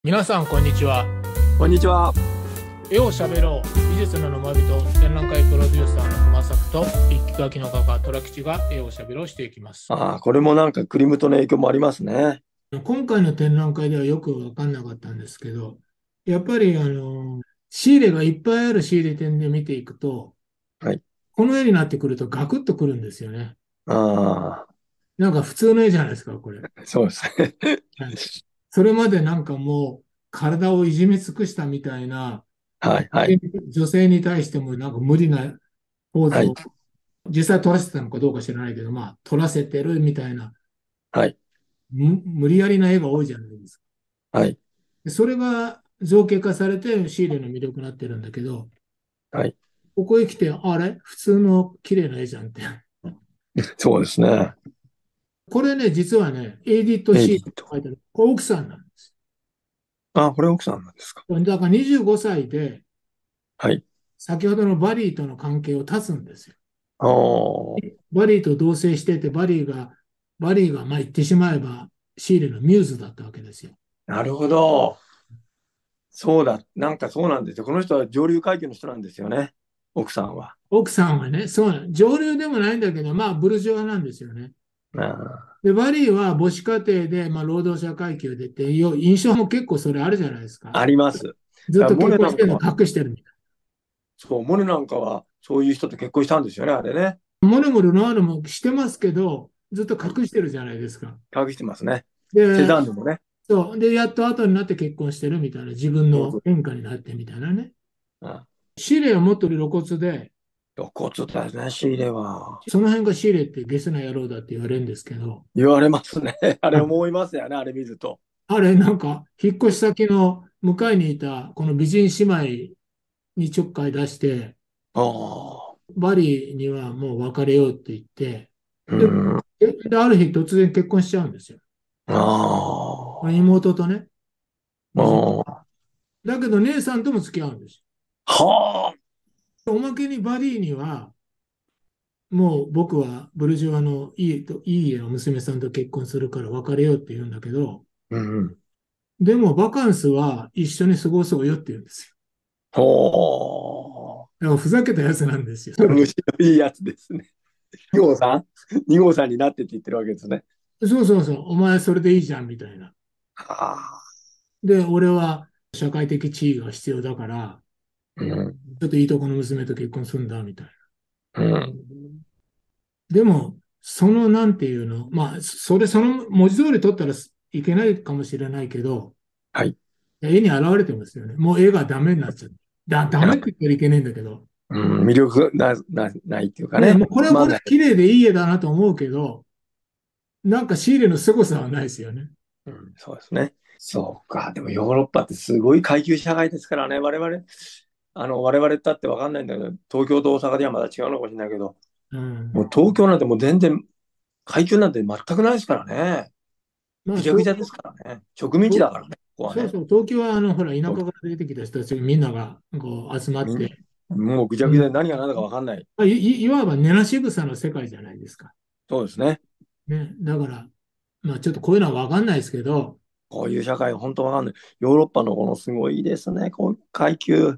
皆さん、こんにちは。 こんにちは。 絵をしゃべろう。美術の沼人、展覧会プロデューサーの熊作と、一気書きの画家、虎吉が絵をしゃべろうしていきます。 これもなんかクリムトの影響もありますね。 今回の展覧会ではよく分かんなかったんですけど、やっぱり仕入れがいっぱいある仕入れ店で見ていくと、 はい。 この絵になってくるとガクッとくるんですよね。 あなんか普通の絵じゃないですか、これ。 そうですね。 はい。それまでなんかもう体をいじめ尽くしたみたいな、 はい、はい、 女性に対してもなんか無理なポーはい、 ズを実際取らせてたのかどうか知らないけど、まあ、取らせてるみたいな、 はい、 無理やりな絵が多いじゃないですか。 はい、 でそれが造形化されてシーレの魅力になってるんだけど、 はい。 ここへ来て、あれ普通の綺麗な絵じゃんって。 そうですね。 これね、実はね、エディット・シーレってエイリーと。 書いてある。これ奥さんなんです。 これ奥さんなんですか。 だから25歳で、 はい。 先ほどのバリーとの関係を断つんですよ。 ああ、 バリーと同棲してて、バリーがまあ言ってしまえば、シーレのミューズだったわけですよ。 なるほど。そうだ。なんかそうなんですよ。この人は上流階級の人なんですよね。奥さんは。 奥さんはね、そうなの。上流でもないんだけど、まあ、ブルジョワなんですよね。 あで、バリーは母子家庭で、まあ、労働者階級でっていう印象も結構それあるじゃないですか。 あります。 ずっとモ結婚してるのネなんかは、 隠してるみたいそう、モネなんかはそういう人と結婚したんですよね、あれね。 な。モネもルノワールもしてますけど、ずっとはい。 隠してるじゃないですか。 隠してますね。セで、 ザンヌもね。 そう。で、やっと後になって結婚してるみたいな、自分そうそう。 の変化になってみたいなね。 あ、 シーレはもっと露骨で、 露骨だね、仕入れは。 その辺がシーレってゲスな野郎だって言われるんですけど、 言われますね。あれあ思いますよね、あれ見ると。 あれ、なんか、引っ越し先の向かいにいたこの美人姉妹にちょっかい出して、 ああ、 バリにはもう別れようって言って、 うで、 ん、 ある日突然結婚しちゃうんですよ。 あ妹とね、 あ、 美人。 あだけど姉さんとも付き合うんですあ、はよ。おまけにバリには、もう僕はブルジョワのいい家の娘さんと結婚するから別れようって言うんだけど、 あ、うん、 でもバカンスは一緒に過ごそうよって言うんですほよ。だからふざけたやつなんですよ。 う、虫のいいやつですね。2号さん ?2 号さんになってって言ってるわけですね。 そうそうそう、お前それでいいじゃんみたいな。 ああ、 で、俺は社会的地位が必要だから、 うん、 ちょっといいとこの娘と結婚するんだみたいな。 うん、 でも、なんていうの、まあ、その文字通り取ったらいけないかもしれないけど、 はい。 絵に現れてますよね。もう絵がダメになっちゃう。ダメって言ったらいけないんだけど、 うん、魅力ないっていうかね、 ね。 もうこれはこれつまんない。 で綺麗でいい絵だなと思うけど、なんか仕入れの凄さはないですよね。 うん、そうですね。そうか。でもヨーロッパってすごい階級社会ですからね。我々だってわかんないんだけど、東京と大阪ではまだ違うのかもしれないけど、 うん。 もう東京なんてもう全然、階級なんて全くないですからね。 まあ、 ぐちゃぐちゃですからね。植民地だからね、ここはね。 そうそう、東京はほら、田舎東から出てきた人たちみんながこう集まっみんて、 もうぐちゃうん、 ぐちゃで何が何だかわかんない。 まあいわば根なし草の世界じゃないですか。 そうですね。 ね、だから、まあ、ちょっとこういうのは分かんないですけど、 こういう社会、本当わかんない。ヨーロッパのこのすごいですね、こう階級。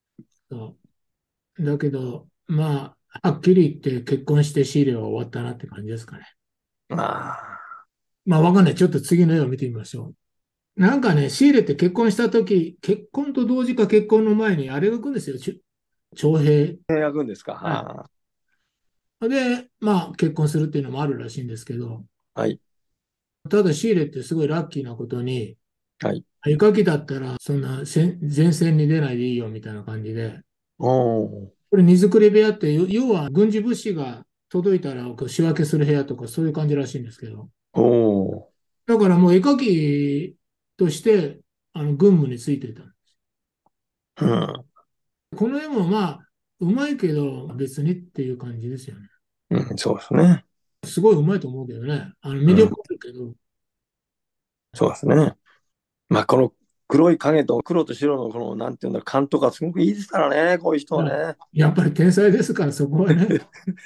そうだけど、まあ、はっきり言って結婚してシーレは終わったなって感じですかね。 あまあ、分かんない。ちょっと次の絵を見てみましょう。なんかね、シーレって結婚したとき、結婚と同時か結婚の前にあれが来るんですよ。徴兵。 あ、焼くんですか。 はい。 あで、まあ、結婚するっていうのもあるらしいんですけど、 あ、はい、 ただシーレってすごいラッキーなことに、 はい。 絵描きだったら、そんな前線に出ないでいいよみたいな感じで、 おー、 これ荷造り部屋って、要は軍事物資が届いたらこう仕分けする部屋とかそういう感じらしいんですけど、 おー、 だからもう絵描きとして軍務についてた。 うん、 この絵もまあ、うまいけど別にっていう感じですよね。 うん、そうですね。 すごいうまいと思うけどね。 うん、 魅力あるけど、 そうですね。まあ、この黒い影と黒と白のこの、なんていうんだ、感とかすごくいいですからね、こういう人はまあ、 ね。 やっぱり天才ですからそこはね。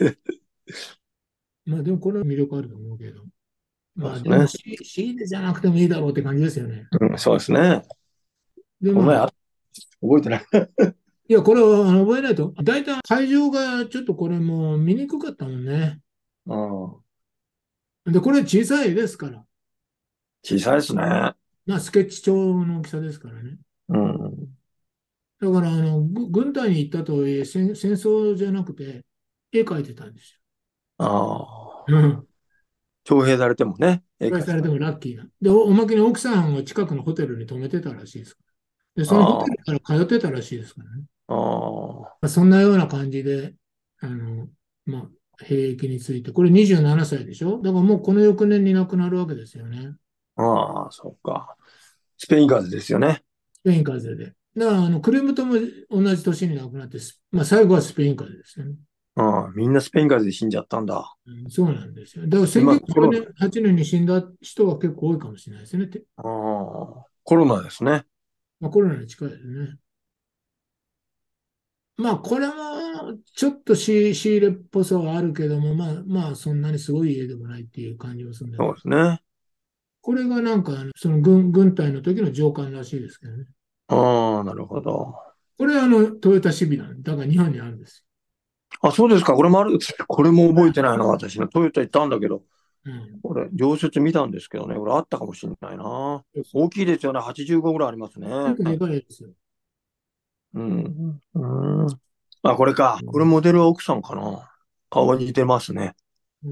まあでもこれは魅力あると思うけど。まあでもそうですね。 シーレじゃなくてもいいだろうって感じですよね。 うん、そうですね。 で、まあ、 この前覚えてない。 いや、これは覚えないと。大体会場がちょっとこれもう見にくかったもんね。 うん。 で、これ小さい絵ですから。 小さいですね。 まあ、スケッチ調の大きさですからね。 うん。 だから、軍隊に行ったとはいえ、戦争じゃなくて、絵描いてたんですああ。 よ。うん。 徴兵されてもね、絵それされて描いてた。 もラッキーな。で、おまけに奥さんが近くのホテルに泊めてたらしいです。で、そのホテルあから通ってたらしいですからね。 あ。ああ。 まあ、そんなような感じで、まあ、兵役について、これ27歳でしょ。だからもうこの翌年に亡くなるわけですよね。 ああ、そっか。スペイン風邪ですよね。 スペイン風邪で。だから、クレムトも同じ年に亡くなって、まあ、最後はスペイン風邪ですよね。 ああ、みんなスペイン風邪で死んじゃったんだ。 うん、そうなんですよ。だから今、 1910年、8年に死んだ人が結構多いかもしれないですね。 ああ、コロナですね。 まあ、コロナに近いですね。まあ、これもちょっと仕入れっぽさはあるけども、まあ、そんなにすごい家でもないっていう感じがするんだけど、 そうですね。 これがなんか、その軍隊の時の上官らしいですけどね。 ああ、なるほど。 これはトヨタシビなんで、だから日本にあるんですあ、そうですか。これもある。これも覚えてないな。私のトヨタ行ったんだけど、 よ。うん。 これ、常設見たんですけどね。これあったかもしれないな。 そうそう。 大きいですよね。85ぐらいありますね。 結構でかいですよ。 うん。うん。あ、これか。これうん。 モデルは奥さんかな。顔が似てますね。 うん、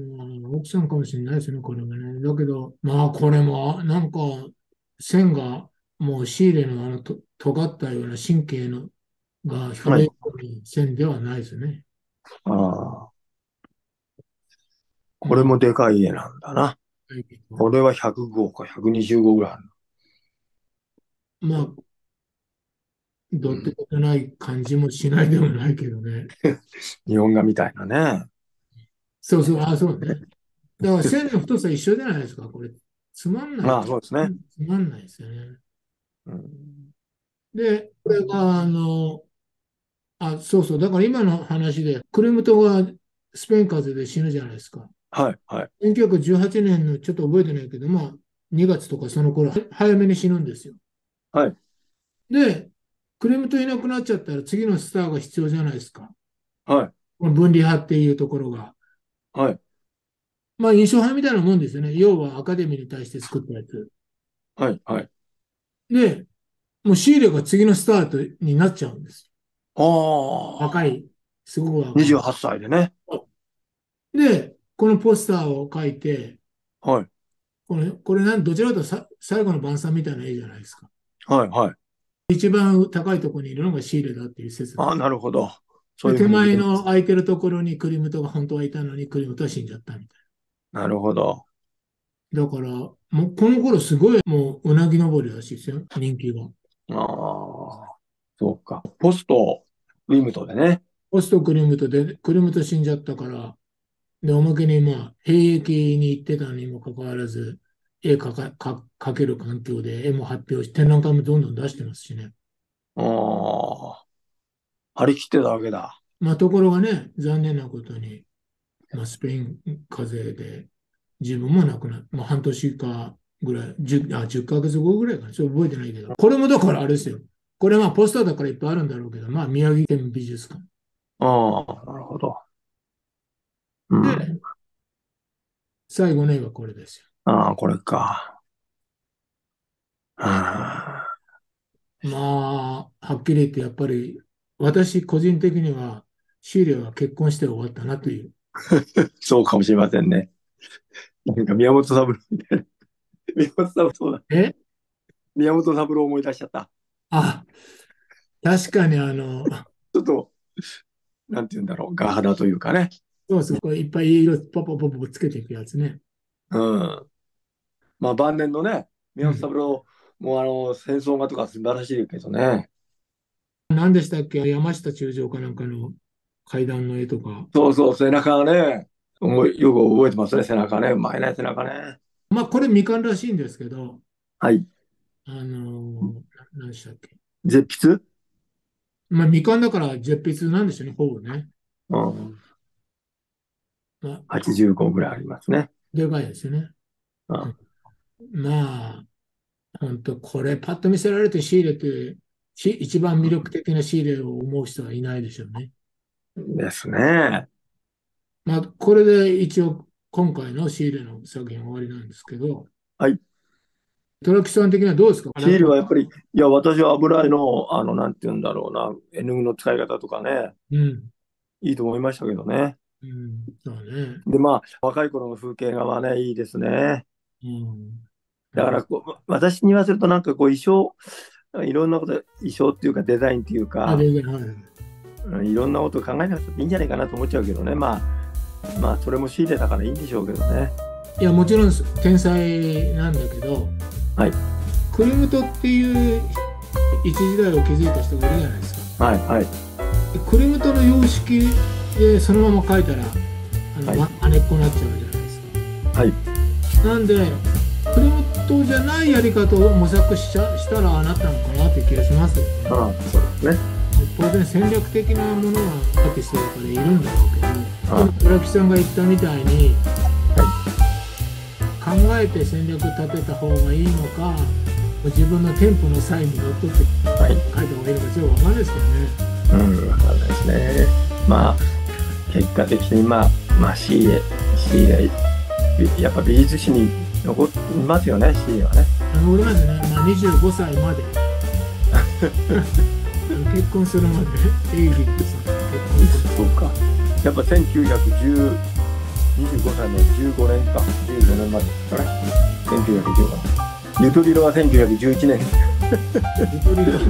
奥さんかもしれないですね、これがね。だけど、まあ、これも、なんか、線が、もうシーレの尖ったような神経のがはい。 筆る線ではないですね。 ああ、これまあ、 もでかい家なんだな。 はいけど、 これは100号か120号ぐらいある。 まあ、どうってうん。 ことない感じもしないでもないけどね。 日本画みたいなね。 そうそう、あ、そうね。だから線の太さ一緒じゃないですか、これ。つまんない。 まあ、そうですね。 つまんないですよね。 うん。 で、これが、そうそう、だから今の話で、クレムトがスペイン風邪で死ぬじゃないですか。 はい、はい、 1918年のちょっと覚えてないけど、まあ、2月とかその頃、早めに死ぬんですよ。 はい、 で、クレムトいなくなっちゃったら次のスターが必要じゃないですか。 はい、 この分離派っていうところが。 はい、 まあ、印象派みたいなもんですよね。要はアカデミーに対して作ったやつ。 はい、はい。 で、もうシーレが次のスタートになっちゃうんです。 ああ、 若い、すごく若い。 28歳でね。 で、このポスターを書いて、 はい、 これどちらかというと最後の晩餐みたいな絵じゃないですか。 はい、はい。 一番高いところにいるのがシーレだっていう説で。 ああ、なるほど。そで、 ういうふうに見手前てます。 の空いてるところにクリムトが本当はいたのに、クリムトは死んじゃったみたいなるほど。 な。だから、もうこの頃すごいもううなぎ登りらしいですよ、人気が。 ああ、そうか。ポスト、ウィムトでね。 ポストクリムトで、クリムト死んじゃったから、で、おまけにまあ、兵役に行ってたにもかかわらず、絵描ける環境で絵も発表し、展覧会もどんどん出してますしね。 ああ、張り切ってたわけだ。 まあ、ところがね、残念なことに、まあ、スペイン風邪で自分も亡くなっまあ、半年かぐらい、10ヶ月後ぐらいかな、ちょっと覚えてないけど、これもだからあれですよ。これまあポスターだからいっぱいあるんだろうけど、まあ宮城県美術館。 ああ、なるほど。うで、 ん。 最後の絵はこれですああ、これか。あよ。まあ、はっきり言ってやっぱり私個人的にはシーレは結婚して終わったなという。 そうかもしれませんね。なんか宮本三郎みたいな。宮本三郎、そうだ。 え宮本三郎を思い出しちゃった。 あ、確かにちょっと、なんて言うんだろう。ガ肌というかね。 そうそう、これいっぱい色ポポポポつけていくやつね。 うん。まあ晩年のね、宮本うん。 三郎も戦争画とか素晴らしいけどね。 何でしたっけ山下中将かなんかの階段の絵とか。 そうそう、背中がね、よく覚えてますね、背中ね。うまいね、背中ね。 まあ、これ未完らしいんですけど、 はい。 何でしたっけ。 絶筆。 まあ、未完だから絶筆なんですよね、ほぼね。 うん。 まあ、 85ぐらいありますね。 でかいですよね。 うん。 まあ、 本当、これパッと見せられて仕入れて、一番魅力的な仕入れを思う人はいないでしょうね。 ですね。 まあ、これで一応今回の仕入れの作品は終わりなんですけど、 はい。 虎木さん的にはどうですか？ シールはやっぱり、いや、私は油絵の、なんて言うんだろうな、絵の具の使い方とかね、 うん、 いいと思いましたけどね。 うん、そうね。 で、まあ、若い頃の風景画はね、いいですね。 うん、 だからこう、私に言わせると、なんかこう、いろんなこと、衣装っていうか、デザインっていうあ、 か、 全然、はい。 いろんなことを考えなくてもいいんじゃないかなと思っちゃうけどね。まあ、それも仕入れだからいいんでしょうけどね。 いや、もちろん天才なんだけど、 はい。 クリムトっていう一時代を築いた人がいるじゃないですか。 はい、はい、 でクリムトの様式でそのまま描いたら、 はい、 まねっこになっちゃうじゃないですはい。 か。なんで、クリムトじゃないやり方を模索したらああなったのかなっていう気がしますよね。 ああ、そうですね。 当然戦略的なものはアーティストだからいるんだろうけど、 あ今村木さんが言ったみたいに、 は考えて戦略立てた方がいいのか、自分のテンポの際にのっとってい、はい。 書いた方がいいのかちょっと分かんないですけどね。 うん、わかんないですね。まあ、結果的に、仕入れ、やっぱ美術史に残りますよね、仕入れはね。 残りますね、まあ、25歳まで結婚するまでエイリットさんと結婚する。 そうか。やっぱ1910、25歳の15年か、15年までですかね。1915年。ゆとりろは1911年。 ゆとりが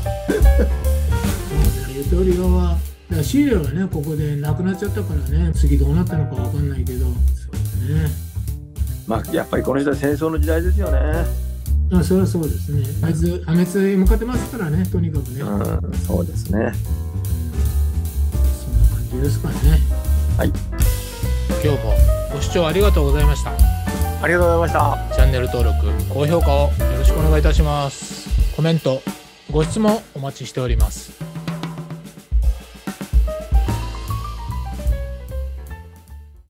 ゆとりがはだからシーレはねここで亡くなっちゃったからね、次どうなったのか分かんないけど、そうですね。 まあ、やっぱりこの時代戦争の時代ですよね。 まあそれはそうですね。あいつ破滅へ向かってますからね、とにかくね。 うん、そうですね。 そんな感じですかね。 はい。 今日もご視聴ありがとうございました。 ありがとうございました。 チャンネル登録、高評価をよろしくお願いいたします。コメント、ご質問お待ちしております。